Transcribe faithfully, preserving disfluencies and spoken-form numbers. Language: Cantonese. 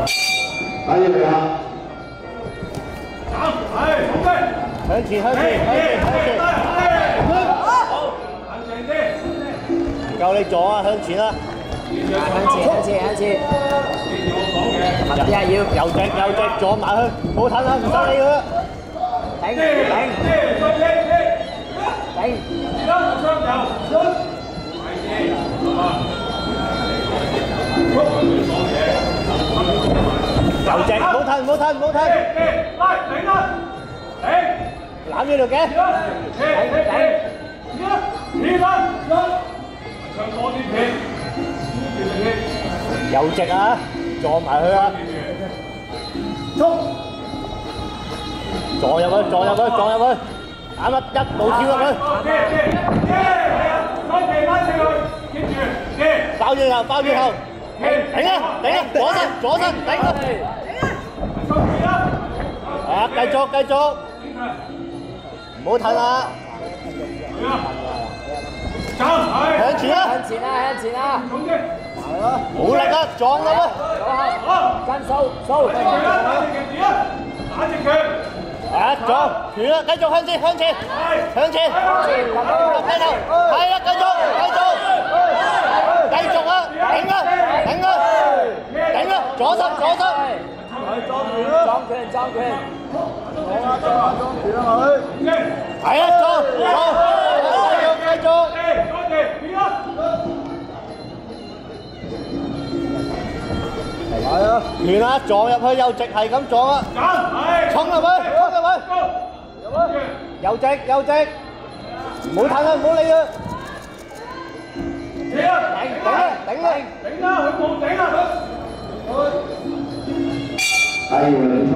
打嘢嚟啊！ 係，好嘅。向前，向前，向前，向前。好，冷靜啲。夠你左啊，向前啦。 向前，向前，向前。 記住我講嘅。 密啲啊，要。 右隻，右隻，左埋去，冇褪啦，唔使理佢啦。 頂，頂。頂。 而家向右。快啲，啊！右隻，唔好褪，唔好褪，唔好褪。拉，頂啦，頂。攬住條頸。頂，頂。貼啦，唱多啲片。右隻啊，撞埋去啊！衝！撞入去，撞入去，撞入去，啱一一步跳入去。包住頭，包住頭，頂啊，頂啊，左身，左身，頂啊！啊，繼續，繼續，唔好褪啊！向前啊！ 向前啊，向前啊！係咯， 冇力啊，撞入啊！ 跟掃掃。 打直拳！啊，撞拳啦，繼續向前，向前，向前，低頭，係啦，繼續，繼續，繼續啊，頂啊，頂啊，頂啊，左身，左身， 係撞拳啦，撞拳，撞拳，撞啊，撞啊，撞拳啊佢， 係啊，撞，撞，繼續，繼續，係啊，拳啊，撞入去右直係咁撞啊，衝入去，衝入去，右直右直，唔好褪啦，唔好理佢，頂頂啦，頂啦，頂啦，佢冇頂啊佢， 打嘢嚟。